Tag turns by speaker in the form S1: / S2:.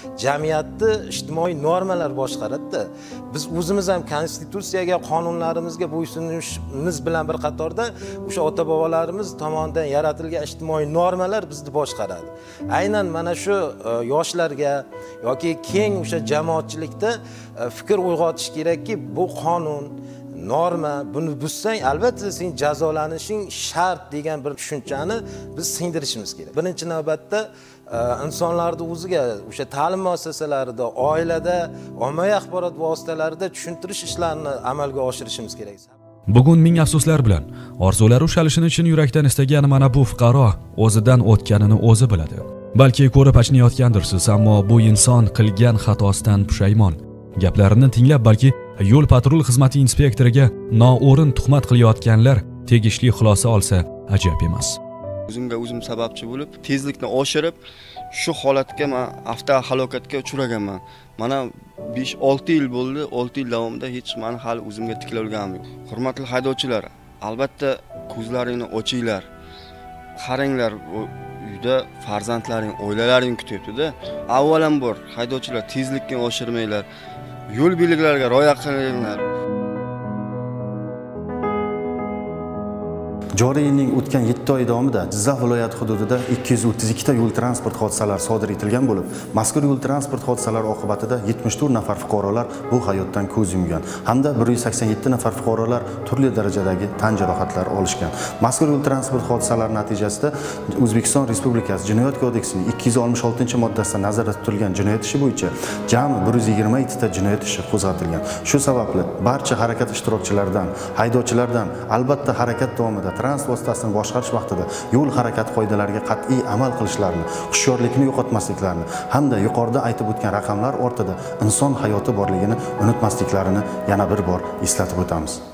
S1: jamiyatni ijtimoiy normalar boshqaradi. Biz o'zimiz ham konstitutsiyaga, qonunlarimizga bo'ysunishimiz bilan bir qatorda o'sha ota-bobolarimiz tomonidan yaratilgan ijtimoiy normalar bizni boshqaradi. Aynan mana shu yoshlarga yoki keng o'sha jamoatchilikda fikr uyg'otish kerakki, bu qonun, norma, buni buzsang albatta sen jazolanishing shart degan bir tushunchani biz singdirishimiz kerak. Birinchi navbatda insonlarning o'ziga o'sha ta'lim muassasalarida, oilada, ommaviy axborot vositalarida tushuntirish ishlarini amalga oshirishimiz kerak.
S2: Bugun ming afsuslar bilan orzulari ushalishini chin yurakdan istagan mana bu fuqaro o'zidan o'tganini o'zi biladi. Balki ko'rib achinayotgandirsiz, ammo bu inson qilgan xatosidan pushaymon. Gaplarini tinglab balki yo'l patrul xizmati inspektoriga noo'rin tuhmat qilayotganlar tegishli xulosa olsa ajab emas.
S3: O'zimga o'zim sababchi bo'lib, tezlikni oshirib, shu holatga men avtohalokatga uchraganman. Mana 5-6 yil bo'ldi, 6 yil davomida hech meni hali o'zimga tikla olganim yo'q. Hurmatli haydovchilar, albatta ko'zlaringni ochinglar. Qaranglar, uyda farzandlaring, oilalaring kutyapti-da. Avvalambor haydovchilar tezlikni oshirmanglar. Yo'l belgilariga rioya qilinglar.
S4: Joriy yilning o'tgan 7 oy davomida Jizzax viloyati hududida 232 ta yo'l transport hodisalari sodir etilgan bo'lib, mazkur yo'l transport hodisalari oqibatida 74 nafar fuqarolar bu hayotdan ko'z yumgan hamda 187 nafar fuqarolar turli darajadagi tan jarohatlari olishgan. Mazkur yo'l transport hodisalari natijasida O'zbekiston Respublikasi Jinoyat kodeksining 266-moddasida nazarda tutilgan jinoyat ishi bo'yicha jami 122 ta jinoyat ishi qo'zg'atilgan. Shu sababli barcha harakat ishtirokchilaridan, haydovchilardan albatta harakat davomida transport vositasini boshqarish vaqtida yo'l harakati qoidalariga qat'iy amal qilishlarini, hushyorlikni yo'qotmasliklarini hamda yuqorida aytib o'tgan raqamlar ortida inson hayoti borligini unutmasliklarini yana bir bor eslatib o'tamiz.